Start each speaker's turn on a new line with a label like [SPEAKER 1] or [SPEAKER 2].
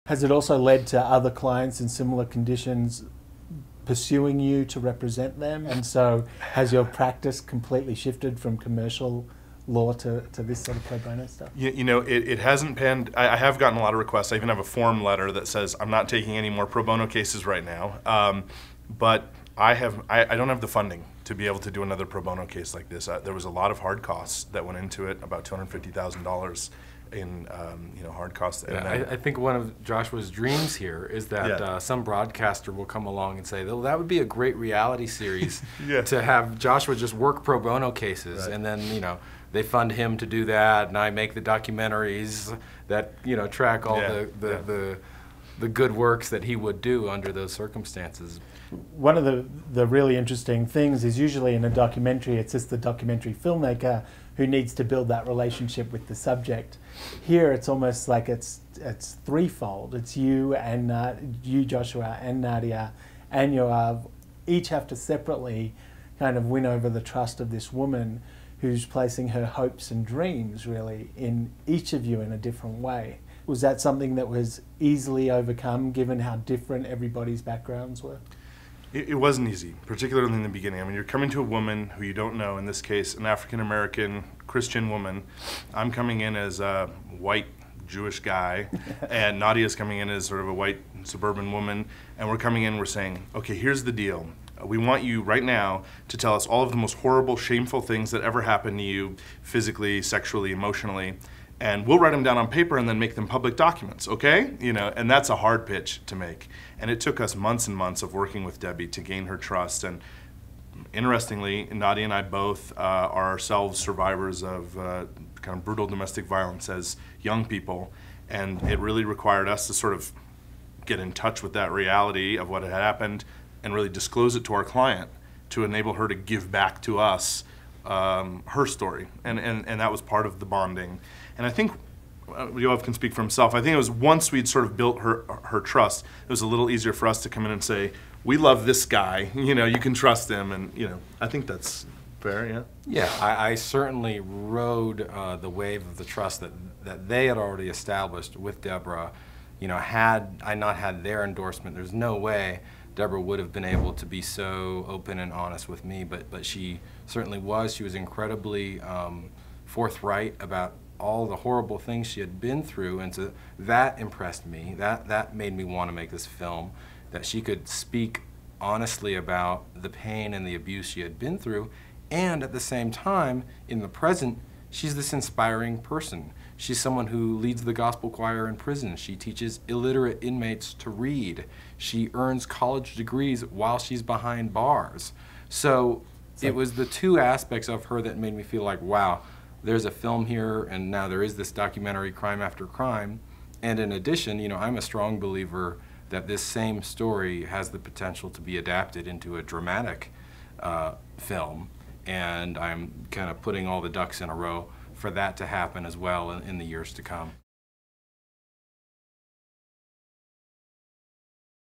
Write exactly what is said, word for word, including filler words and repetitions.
[SPEAKER 1] Has it also led to other clients in similar conditions pursuing you to represent them? And so has your practice completely shifted from commercial law to, to this sort of pro bono stuff?
[SPEAKER 2] You, you know, it, it hasn't panned. I, I have gotten a lot of requests. I even have a form letter that says I'm not taking any more pro bono cases right now. Um, but I have I, I don't have the funding to be able to do another pro bono case like this. Uh, there was a lot of hard costs that went into it, about two hundred fifty thousand dollars in um, you know, hard costs.
[SPEAKER 3] Yeah, I, I think one of Joshua's dreams here is that
[SPEAKER 2] Yeah.
[SPEAKER 3] uh, some broadcaster will come along and say, well, that would be a great reality series
[SPEAKER 2] Yeah.
[SPEAKER 3] to have Joshua just work pro bono cases,
[SPEAKER 2] Right.
[SPEAKER 3] and then, you know, they fund him to do that, and I make the documentaries that, you know, track all
[SPEAKER 2] Yeah.
[SPEAKER 3] the, the,
[SPEAKER 2] Yeah.
[SPEAKER 3] the the good works that he would do under those circumstances.
[SPEAKER 1] One of the, the really interesting things is usually in a documentary, it's just the documentary filmmaker who needs to build that relationship with the subject. Here, it's almost like it's it's threefold. It's you and uh, you, Joshua, and Nadia, and Yoav, each have to separately kind of win over the trust of this woman who's placing her hopes and dreams really in each of you in a different way. Was that something that was easily overcome given how different everybody's backgrounds were?
[SPEAKER 2] It, it wasn't easy, particularly in the beginning. I mean, you're coming to a woman who you don't know, in this case, an African-American Christian woman. I'm coming in as a white Jewish guy, and Nadia's coming in as sort of a white suburban woman, and we're coming in, we're saying, okay, here's the deal. We want you right now to tell us all of the most horrible, shameful things that ever happened to you, physically, sexually, emotionally, and we'll write them down on paper and then make them public documents, okay? You know, and that's a hard pitch to make. And it took us months and months of working with Debbie to gain her trust. And interestingly, Nadia and I both uh, are ourselves survivors of uh, kind of brutal domestic violence as young people, and it really required us to sort of get in touch with that reality of what had happened and really disclose it to our client to enable her to give back to us um, her story. And, and, and that was part of the bonding. And I think uh, Yoav can speak for himself. I think it was once we'd sort of built her her trust, it was a little easier for us to come in and say, we love this guy, you know, you can trust him. And, you know, I think that's fair, yeah?
[SPEAKER 3] Yeah, I, I certainly rode uh, the wave of the trust that, that they had already established with Deborah. You know, had I not had their endorsement, there's no way Deborah would have been able to be so open and honest with me, but, but she certainly was. She was incredibly um, forthright about all the horrible things she had been through, and so that impressed me. That, that made me want to make this film, that she could speak honestly about the pain and the abuse she had been through, and at the same time, in the present, she's this inspiring person. She's someone who leads the gospel choir in prison. She teaches illiterate inmates to read. She earns college degrees while she's behind bars. So it was the two aspects of her that made me feel like, wow, there's a film here, and now there is this documentary, Crime After Crime. And in addition, you know, I'm a strong believer that this same story has the potential to be adapted into a dramatic uh, film, and I'm kind of putting all the ducks in a row for that to happen as well in, in the years to come.